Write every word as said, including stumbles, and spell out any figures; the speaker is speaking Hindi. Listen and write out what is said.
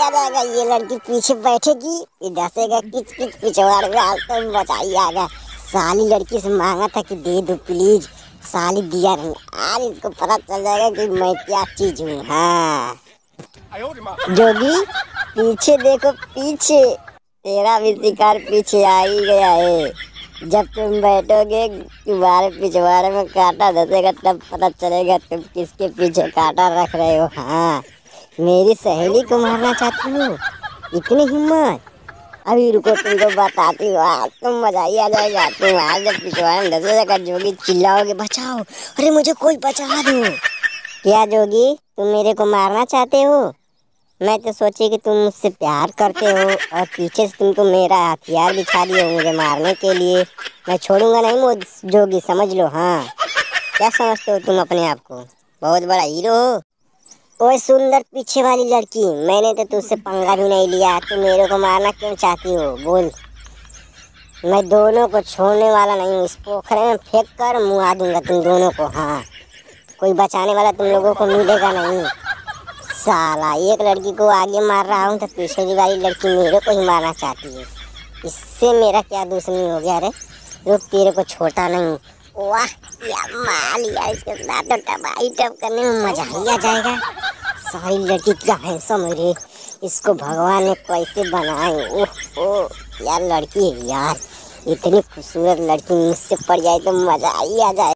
आ जाएगा। ये लड़की पीछे बैठेगी, इधर से किच किच पिछवाड़ में आज तो मजा ही आ गया। साली लड़की से मांगा था कि दे दो प्लीज, साली दिया नहीं। आज इसको पता चल जाएगा कि मैं क्या चीज हूँ। हाँ जोगी, पीछे देखो पीछे, तेरा भी शिकार पीछे आ ही गया है। जब तुम बैठोगे तुम्हारे पिछवाड़े में कांटा धसेगा तब पता चलेगा तुम किसके पीछे कांटा रख रहे हो। हाँ मेरी सहेली को मारना चाहती हो, इतनी हिम्मत? अभी रुको तुमको बताती हूँ, आज तुम मजा ही आ जाएगा। तुम आज जब पिछवाड़े में धसेगा जोगी चिल्लाओगे बचाओ, अरे मुझे कोई बचा दो। क्या जोगी तुम मेरे को मारना चाहते हो? मैं तो सोची कि तुम मुझसे प्यार करते हो और पीछे से तुमको मेरा हथियार दिखा दिए हो मुझे मारने के लिए। मैं छोड़ूंगा नहीं वो जोगी, समझ लो। हाँ क्या समझते हो तुम अपने आप को, बहुत बड़ा हीरो हो? ओए सुंदर पीछे वाली लड़की, मैंने तो तुझसे पंगा भी नहीं लिया, तुम मेरे को मारना क्यों चाहती हो बोल? मैं दोनों को छोड़ने वाला नहीं हूँ, इस पोखरे में फेंक कर मुआ दूंगा तुम दोनों को। हाँ कोई बचाने वाला तुम लोगों को मिलेगा नहीं। साला एक लड़की को आगे मार रहा हूँ तो पीछे वाली लड़की मेरे को ही मारना चाहती है, इससे मेरा क्या दुश्मनी हो गया? रे रुक, तेरे को छोटा नहीं। वाह क्या मार लिया, इसके साथ तो टबाई टब करने में मजा ही आ जाएगा। सारी लड़की क्या हैंडसम है रे, इसको भगवान ने कैसे बनाए। ओह ओह क्या लड़की है यार, इतनी खूबसूरत लड़की मुझसे पड़ जाए तो मजा ही आ जाए।